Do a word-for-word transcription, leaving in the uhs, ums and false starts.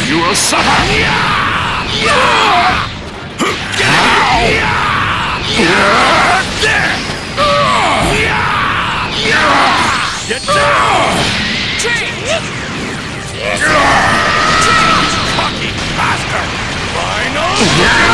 You will suffer! Get down! Change! Change! Fucking bastard! Final!